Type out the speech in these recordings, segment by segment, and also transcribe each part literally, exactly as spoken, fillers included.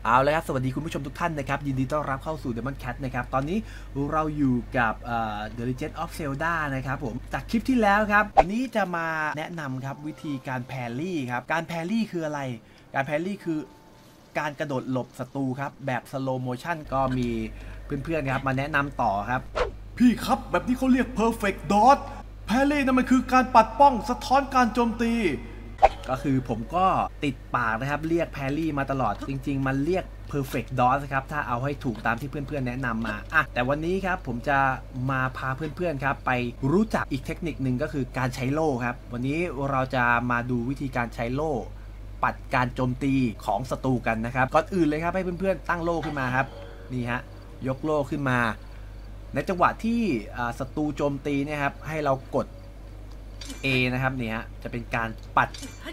เอาเลยครับสวัสดีคุณผู้ชมทุกท่านนะครับยินดีต้อนรับเข้าสู่ Demon Cat นะครับตอนนี้เราอยู่กับ The Legend of Zelda นะครับผมจากคลิปที่แล้วครับวันนี้จะมาแนะนำครับวิธีการแพรรี่ครับการแพรรี่คืออะไรการแพรรี่คือการกระโดดหลบศัตรูครับแบบ slow motion ก็มีเพื่อนๆครับมาแนะนำต่อครับพี่ครับแบบนี้เขาเรียก perfect dodge แพรรี่นั่นมันคือการปัดป้องสะท้อนการโจมตีก็คือผมก็ติดปากนะครับเรียกแพรรี่มาตลอดจริงๆมันเรียก perfect dodge ครับถ้าเอาให้ถูกตามที่เพื่อนๆแนะนำมาอ่ะแต่วันนี้ครับผมจะมาพาเพื่อนๆครับไปรู้จักอีกเทคนิคหนึ่งก็คือการใช้โล่ครับวันนี้เราจะมาดูวิธีการใช้โล่ปัดการโจมตีของศัตรูกันนะครับก่อนอื่นเลยครับให้เพื่อนๆตั้งโล่ขึ้นมาครับนี่ฮะยกโล่ขึ้นมาในจังหวะที่ศัตรูโจมตีเนี่ยครับให้เรากดA นะครับเนี่ยจะเป็นการปัด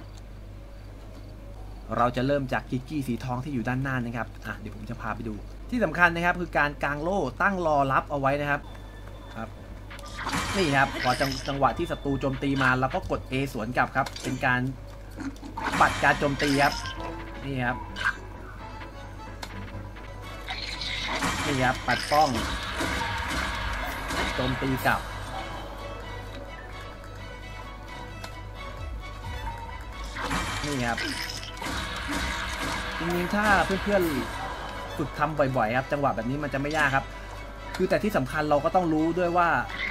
เราจะเริ่มจากกิกกี้สีทองที่อยู่ด้านหน้านะครับอ่ะเดี๋ยวผมจะพาไปดูที่สำคัญนะครับคือการกางโล่ตั้งรอรับเอาไว้นะครับครับนี่ครับพอจังจังหวะที่ศัตรูโจมตีมาเราก็กด A สวนกลับครับเป็นการปัดการโจมตีครับนี่ครับนี่ครับปัดป้องโจมตีกลับนี่ครับจริงๆถ้าเพื่อนๆฝึกทำบ่อยๆครับจังหวะแบบนี้มันจะไม่ยากครับคือแต่ที่สำคัญเราก็ต้องรู้ด้วยว่า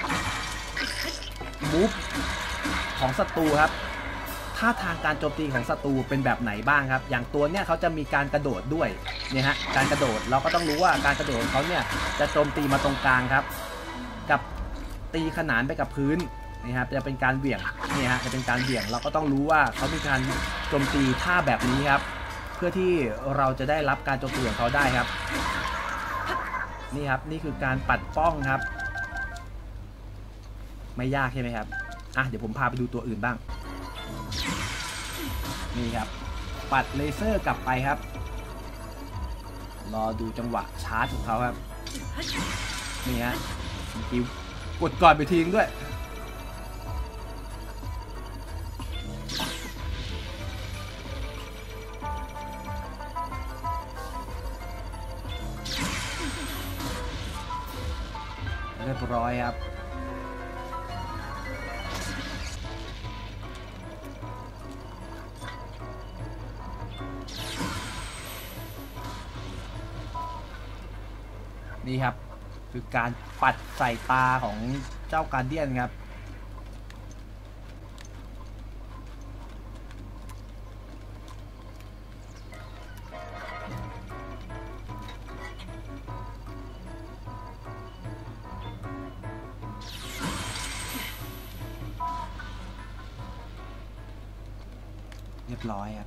มูฟของศัตรูครับท่าทางการโจมตีของศัตรูเป็นแบบไหนบ้างครับอย่างตัวเนี้ยเขาจะมีการกระโดดด้วยเนี่ยฮะการกระโดดเราก็ต้องรู้ว่าการกระโดดของเขาเนี่ยจะโจมตีมาตรงกลางครับกับตีขนานไปกับพื้นนี่ครับจะเป็นการเบี่ยงนี่ฮะจะเป็นการเบี่ยงเราก็ต้องรู้ว่าเขามีการโจมตีท่าแบบนี้ครับเพื่อที่เราจะได้รับการโจมตีของเขาได้ครับนี่ครับนี่คือการปัดป้องครับไม่ยากใช่ไหมครับอ่ะเดี๋ยวผมพาไปดูตัวอื่นบ้างนี่ครับปัดเลเซอร์กลับไปครับรอดูจังหวะชาร์จของเขาครับนี่ฮะกิ้วกดก่อนไปทิ้งด้วยเรียบร้อยครับนี่ครับคือการปัดใส่ตาของเจ้าการเดียนครับเรียบร้อยครับ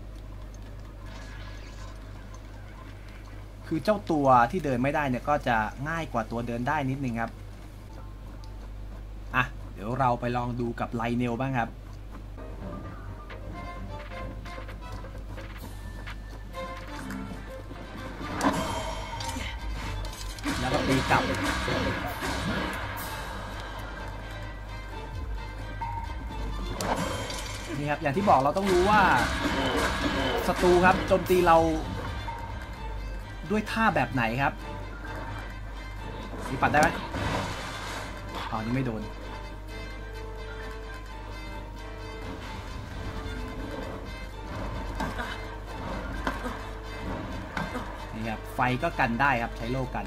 คือเจ้าตัวที่เดินไม่ได้เนี่ยก็จะง่ายกว่าตัวเดินได้นิดนึงครับอ่ะเดี๋ยวเราไปลองดูกับไลเนลบ้างครับแล้วก็ตีกลับนี่ครับอย่างที่บอกเราต้องรู้ว่าศัตรูครับโจมตีเราด้วยท่าแบบไหนครับนี่ปัดได้ไหมอ๋อนี่ไม่โดนนี่ครับไฟก็กันได้ครับใช้โล่กัน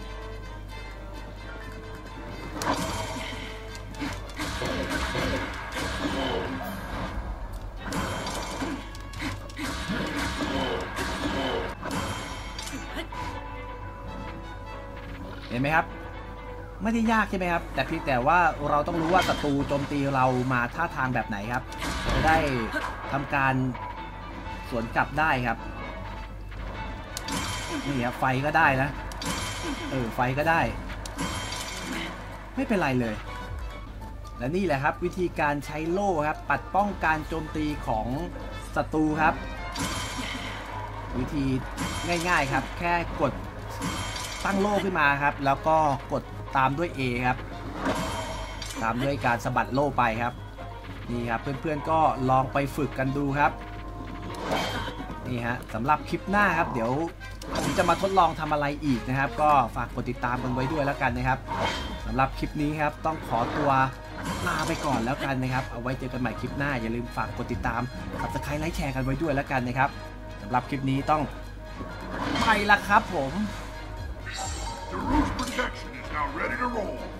เห็นไหมครับไม่ได้ยากใช่ไหมครับแต่เพียงแต่ว่าเราต้องรู้ว่าศัตรูโจมตีเรามาท่าทางแบบไหนครับจะได้ทำการสวนกลับได้ครับนี่ครับไฟก็ได้นะเออไฟก็ได้ไม่เป็นไรเลยและนี่แหละครับวิธีการใช้โล่ครับปัดป้องการโจมตีของศัตรูครับวิธีง่ายๆครับแค่กดตั้งโล่ขึ้นมาครับแล้วก็กดตามด้วย A ครับตามด้วยการสะบัดโล่ไปครับนี่ครับเพื่อนๆก็ลองไปฝึกกันดูครับนี่ฮะสำหรับคลิปหน้าครับเดี๋ยวผมจะมาทดลองทำอะไรอีกนะครับก็ฝากกดติดตามกันไว้ด้วยแล้วกันนะครับสำหรับคลิปนี้ครับต้องขอตัวลาไปก่อนแล้วกันนะครับเอาไว้เจอกันใหม่คลิปหน้าอย่าลืมฝากกดติดตาม Subscribe ไลค์แชร์กันไว้ด้วยแล้วกันนะครับสำหรับคลิปนี้ต้องไปละครับผม The roof protection is now ready to roll.